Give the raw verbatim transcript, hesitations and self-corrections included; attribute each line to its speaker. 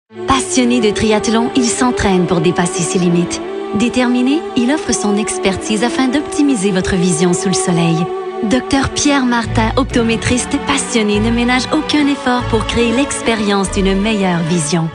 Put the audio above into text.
Speaker 1: Passionné de triathlon, il s'entraîne pour dépasser ses limites. Déterminé, il offre son expertise afin d'optimiser votre vision sous le soleil. Docteur Pierre Martin, optométriste passionné, ne ménage aucun effort pour créer l'expérience d'une meilleure vision.